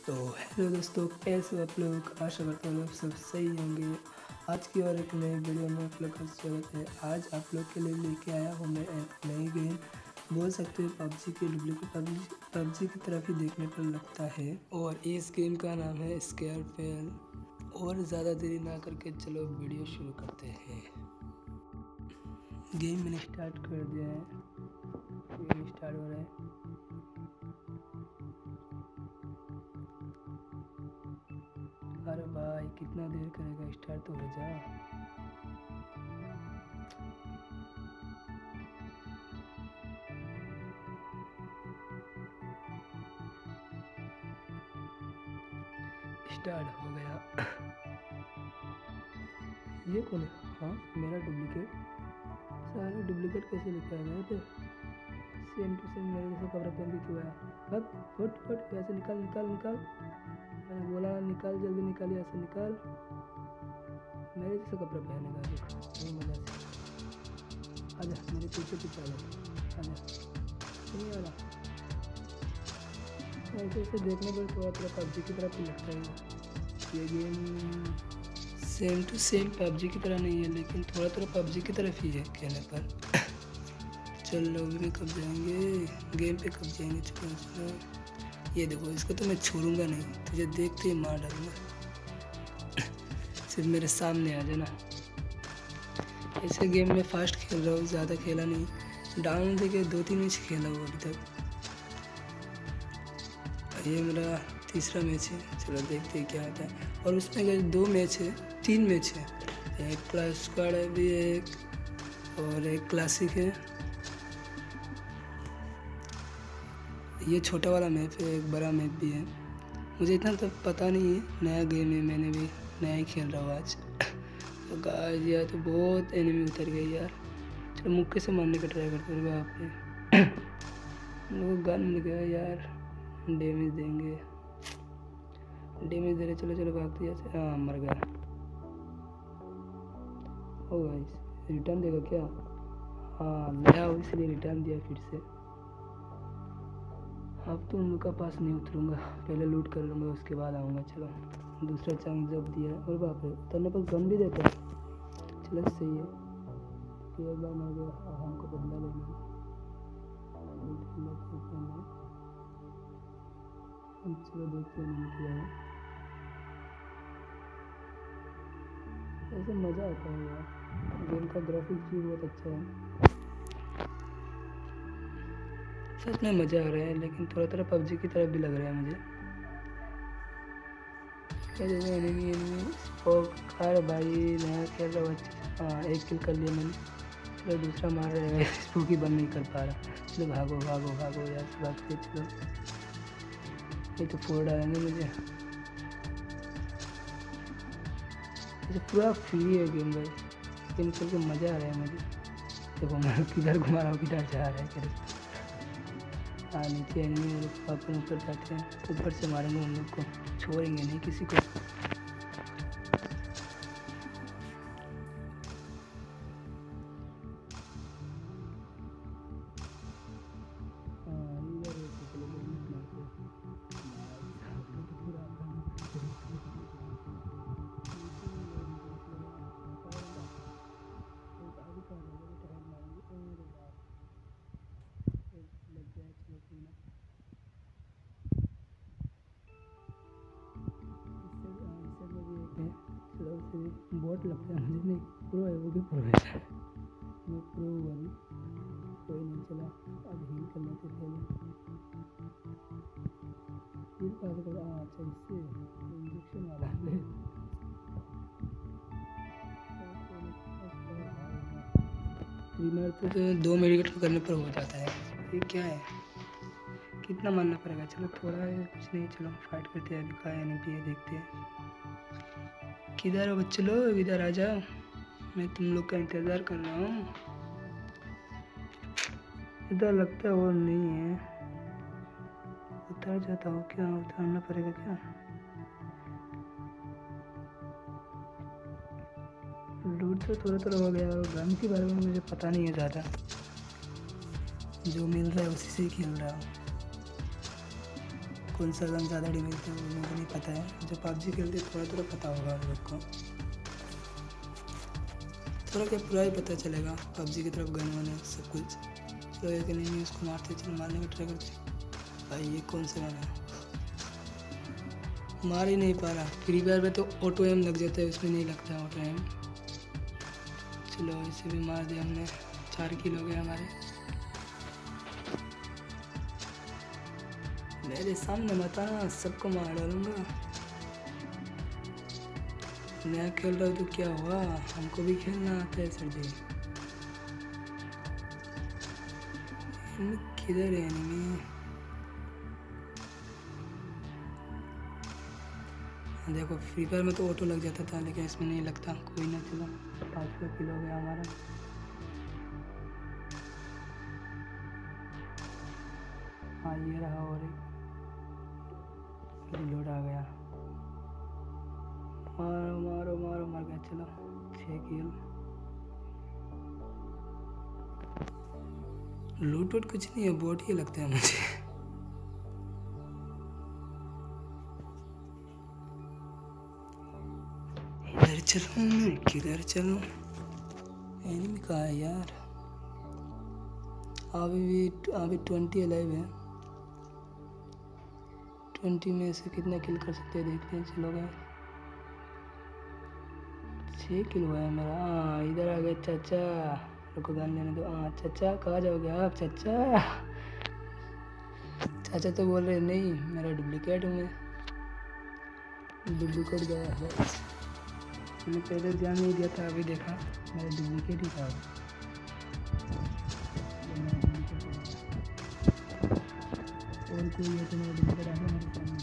तो हेलो दोस्तों, कैसे हो आप लोग। आशा करता हूँ आप सब सही होंगे। आज की और एक नई वीडियो में आप लोग का स्वागत है। आज आप लोग के लिए लेके आया हूँ मैं एक नई गेम, बोल सकते हो पबजी की डुप्लीकेट पबजी की तरफ ही देखने पर लगता है। और इस गेम का नाम है स्केयर फेल। और ज़्यादा देरी ना करके चलो वीडियो शुरू करते हैं। गेम मैंने स्टार्ट कर दिया है, गेम स्टार्ट हो रहा है। अरे भाई कितना देर करेगा, स्टार्ट तो हो जा। स्टार्ट हो गया। ये कौन है? हाँ मेरा डुप्लीकेट। सारा डुप्लीकेट कैसे लिखा है थे? सेम टू सेम मेरे जैसा कपड़ा पहन के क्यों आया? हट फट फट, ऐसे निकाल निकाल निकाल। मैंने बोला निकाल, जल्दी निकाल, ऐसे निकाल। मेरे जैसा कपड़ा पहनेगा, देखो नहीं मजा से। आजा मेरे पीछे पीछे आजा, नहीं आ रहा। ऐसे ऐसे देखने पर थोड़ा थोड़ा पबजी की तरफ ही लगता है। ये game same to same PUBG की तरह नहीं है, लेकिन थोड़ा थोड़ा पबजी की तरफ ही है कहने पर। चल लॉबी में कब जाएंगे, गेम पे कब जाएंगे। चलो चलो, ये देखो इसको तो मैं छोड़ूंगा नहीं, तुझे देखते ही मार डालूंगा। सिर्फ मेरे सामने आ जाना। ऐसे गेम में फास्ट खेल रहा हूँ, ज़्यादा खेला नहीं। डाउन देके 2-3 मैच खेला हूँ अभी तक। ये मेरा तीसरा मैच है। चलो देखते हैं क्या होता है। और उसमें अगर 2 मैच है, 3 मैच है। एक क्लास स्क्वाड है भी, एक और एक क्लासिक है। ये छोटा वाला मैप है, एक बड़ा मैप भी है। मुझे इतना तो पता नहीं है, नया गेम है, मैंने भी नया ही खेल रहा हूँ आज। तो गाइस यार तो बहुत एनिमी उतर गए यार। चलो मुक्के से मारने का ट्राई करते हैं। वहाँ पे लोग गन मिल गया यार, डैमेज देंगे, डैमेज दे रहे। चलो चलो भागते जैसे। हाँ मर गया। ओ गाइस रिटर्न देगा क्या? हाँ नया हो इसलिए रिटर्न दिया फिर से। अब तो उन लोग का पास नहीं उतरूँगा, पहले लूट कर लूँगा उसके बाद आऊँगा। चलो दूसरा चांस जब दिया है। और बाप रे उतरने पर गन भी देता है। चलो सही है। एक बार मर गया, हमको बदला लेना है। चलो देखते हैं क्या है। ऐसे मज़ा आता है यार, गेम का ग्राफिक्स भी बहुत अच्छा है। सच में मज़ा आ रहा है, लेकिन थोड़ा थोड़ा पबजी की तरफ भी लग रहा है मुझे। क्या देखो एनिमी कार भाई, नया खेल रहा हूँ अच्छे से। हाँ एक किल कर लिया मैंने। चलो दूसरा मार रहा है, स्पूकी बंद नहीं कर पा रहा। चलो भागो भागो भागो यार, भागते चलो। ये तो फोड़ डालेंगे मुझे। ये पूरा फ्री है गेम भाई, गेम खेल के मज़ा आ रहा है मुझे। देखो मैं किधर घुमा रहा हूँ, किधर जा रहा है किधर। हाँ नीचे एनिमी अपन ऊपर जाते हैं, ऊपर से मारेंगे उन लोग को, छोड़ेंगे नहीं किसी को। बोट लगता है मुझे, नहीं प्रो है, वो भी प्रो है। मैं प्रो हुआ भी कोई नहीं। चला अब हील कर लेते पहले। हील कहाँ से कर? अच्छा इससे इंजेक्शन वाला है। प्रीमियर पे तो 2 मेडिकेट करने पर हो जाता है। ये क्या है, कितना मारना पड़ेगा? चलो थोड़ा है, कुछ नहीं। चलो फाइट करते हैं। अभी कहाँ एनिमी है देखते हैं। किधर हो बच्चे लोग, इधर आ जाओ, मैं तुम लोग का इंतज़ार कर रहा हूँ। इधर लगता है वो नहीं है, उतर जाता हूँ क्या? उतरना पड़ेगा क्या? लूट तो थोड़ा थोड़ा हो गया, और गन के बारे में मुझे पता नहीं है ज़्यादा। जो मिल रहा है उसी से ही खेल रहा हूँ। कौन सा गन ज़्यादा डैमेज देता है वो मुझे नहीं पता है। जो पबजी खेलते थोड़ा थोड़ा पता होगा आप लोग को, थोड़ा क्या पूरा ही पता चलेगा पबजी की तरफ गन वन है सब कुछ। तो एक नहीं उसको मारते, चलो मारने का ट्राई करते। भाई ये कौन सा गन है, मार ही नहीं पा रहा। फ्री फायर में तो ऑटो एम लग जाता है, उसमें नहीं लगता ऑटो एम। चलो इसे भी मार दिया हमने, 4 किल हो गए हमारे। मेरे सामने मत आना, सबको मार डालूंगा। नया खेल रहा हूँ तो क्या हुआ, हमको भी खेलना आता है सर जी। किधर है एनिमी? देखो फ्री फायर में तो ऑटो लग जाता था, लेकिन इसमें नहीं लगता। कोई ना, चलो 5 किल हो गया हमारा। हाँ ये रहा, और एक रिलोड आ गया। मारो मारो मारो, मर गया। चलो 6 किल। लूट वूट कुछ नहीं है, बोट ही लगता है मुझे। इधर चलो, मैं किधर चलूं? एनिमी कहाँ है यार? अभी 20 अलाइव है। 20 में से कितना किल कर सकते हैं देखते हैं। चलो गए, 6 किल हुआ है मेरा। हाँ इधर आ गए चाचा, रुको गन लेने दो। हाँ चाचा कहाँ जाओगे आप चाचा? चाचा तो बोल रहे नहीं मेरा डुप्लीकेट हूँ मैं, डुप्लीकेट गया है। मैंने पहले ध्यान नहीं दिया था, अभी देखा मेरा डुप्लीकेट ही था। और कोई है तो मेरा डुप्लीकेट आ गया मेरे सामने।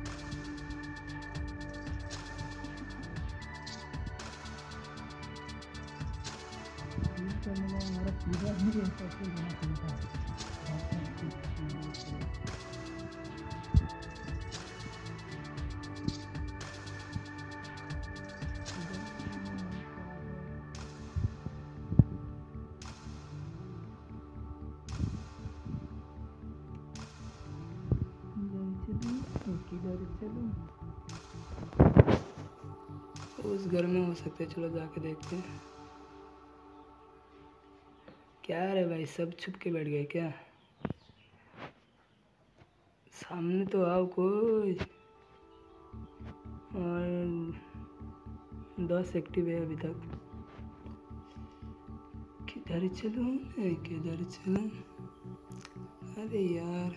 हमारा पूरा भी ऐसा था। किधर चलूं? उस घर में हो सकते, चलो जाके देखते हैं। क्या रे भाई, सब छुप के बैठ गए क्या? सामने तो आओ कोई। और 10 एक्टिव है अभी तक। किधर चलूं मैं, किधर चलूं? अरे यार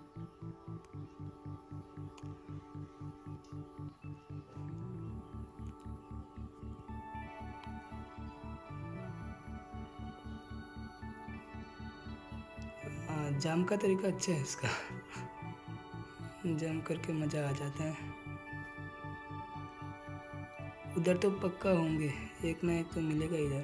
जाम का तरीका अच्छा है इसका। जाम करके मज़ा आ जाता है। उधर तो पक्का होंगे, एक ना एक तो मिलेगा इधर।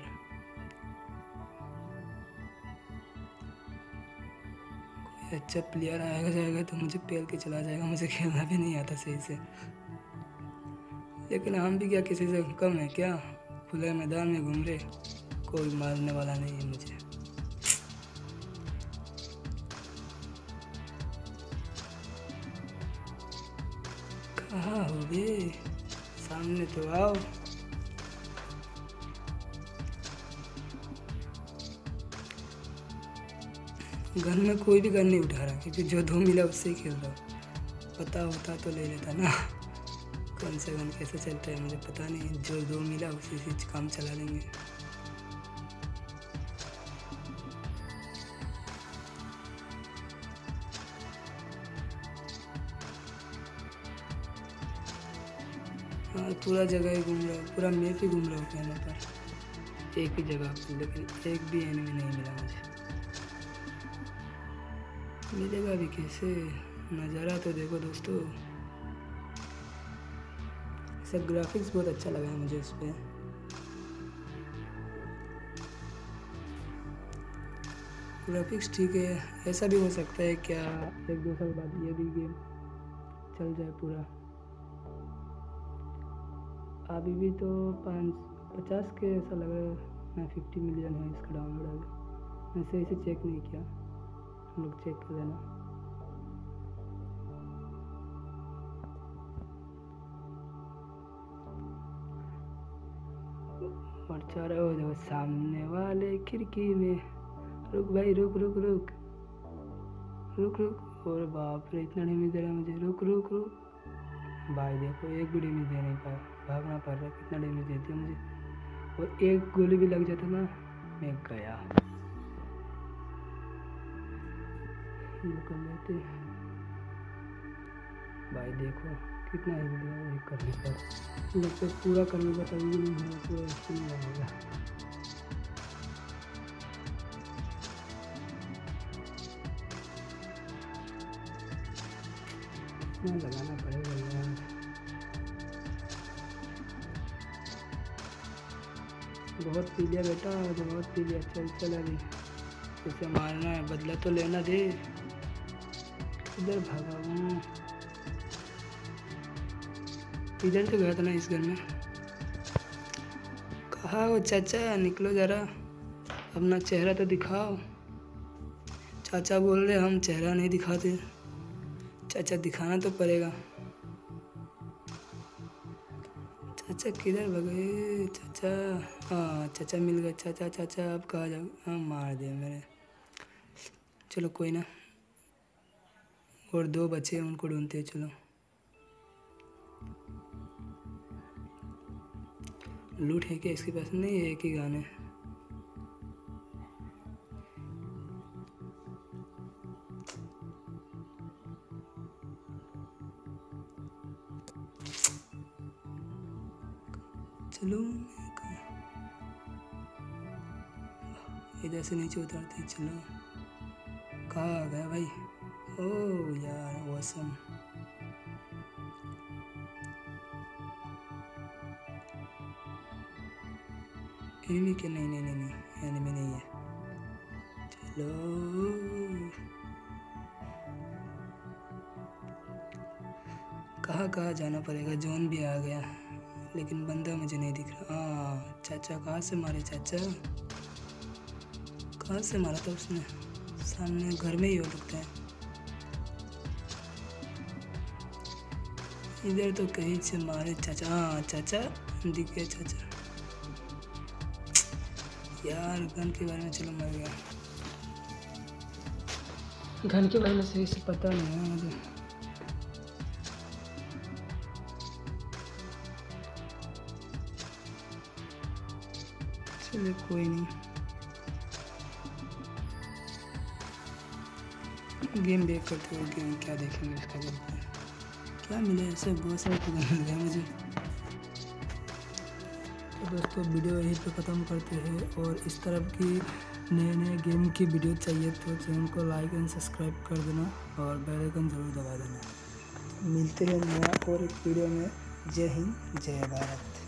कोई अच्छा प्लेयर आएगा जाएगा तो मुझे पेल के चला जाएगा। मुझे खेलना भी नहीं आता सही से, लेकिन हम भी क्या किसी से कम है क्या? खुले मैदान में घूम रहे, कोई मारने वाला नहीं है मुझे। कहाँ हो गए? सामने तो आओ। गन में कोई भी गन नहीं उठा रहा, क्योंकि जो 2 मिला उससे ही खेल रहा हूँ। पता होता तो ले लेता ना। कौन सा गन कैसे चलता है मुझे पता नहीं, जो 2 मिला उसी से काम चला लेंगे। हाँ पूरा जगह ही घूम रहा हूँ, पूरा मैप ही घूम रहा हूँ कहने पर, एक ही जगह पर, लेकिन एक भी एनिमी नहीं मिला मुझे। मिलेगा भी कैसे? नज़ारा तो देखो दोस्तों, सब ग्राफिक्स बहुत अच्छा लगा है मुझे इस पर। ग्राफिक्स ठीक है। ऐसा भी हो सकता है क्या 1-2 साल बाद ये भी गेम चल जाए पूरा। अभी भी तो 50 के ऐसा लग रहा है ना, 50 मिलियन है इसका डाउनलोड। अभी मैं सही से चेक नहीं किया, हम लोग चेक कर लेना। और चारों ओर देखो सामने वाले खिड़की में। रुक भाई रुक रुक रुक रुक रुक। और बाप रे इतना डैमेज दे रहा है मुझे। रुक रुक रुक भाई देखो एक भी डैमेज दे नहीं पाया, भागना पड़ रहा है। कितना डैमेज देती है मुझे, और एक गोली भी लग जाता ना मैं गया। ये कर लेते भाई, देखो कितना हिल गया एक करने पर। लगता है पूरा करने का तभी नहीं है, पूरा इसको नहीं आएगा। इतना लगाना पड़ेगा यार। बहुत पी लिया बेटा, बहुत पी लिया। चल चल अभी इसे मारना है, बदला तो लेना दे। इधर भागा हूँ, इधर तो गया था ना इस घर में। कहाँ हो चाचा, निकलो ज़रा, अपना चेहरा तो दिखाओ। चाचा बोल रहे हम चेहरा नहीं दिखाते। चाचा दिखाना तो पड़ेगा। चाचा किधर भगे चाचा? हाँ चाचा मिल गए। चाचा चाचा अब कहाँ जाओ? हाँ मार दिया मेरे। चलो कोई ना, और 2 बचे उनको ढूंढते हैं। चलो लूट है क्या इसके पास? नहीं है, एक ही गाने। चलो इधर से नीचे उतरते। चलो कहाँ आ गया भाई? ओह यार ऑसम। एनिमी के? नहीं नहीं नहीं नहीं, एनिमी नहीं है। चलो कहाँ जाना पड़ेगा? जोन भी आ गया लेकिन बंदा मुझे नहीं दिख रहा। हाँ चाचा कहाँ से मारे? चाचा कहाँ से मारा था उसने? सामने घर में ही हो लगता है। इधर तो कहीं से मारे चाचा। हाँ चाचा दिख गया चाचा। यार गन के बारे में चलो मर गया। गन के बारे में सही से पता नहीं है मुझे। चलो कोई नहीं, गेम देख करते हो। गेम क्या देखेंगे इसका? क्या मिले ऐसे? बहुत सारे तो मिल गया मुझे। तो दोस्तों वीडियो यहीं पे ख़त्म करते हैं, और इस तरह की नए गेम की वीडियो चाहिए तो चैनल को लाइक एंड सब्सक्राइब कर देना, और बेल आइकन ज़रूर दबा देना। मिलते हैं नया और एक वीडियो में। जय हिंद जय भारत।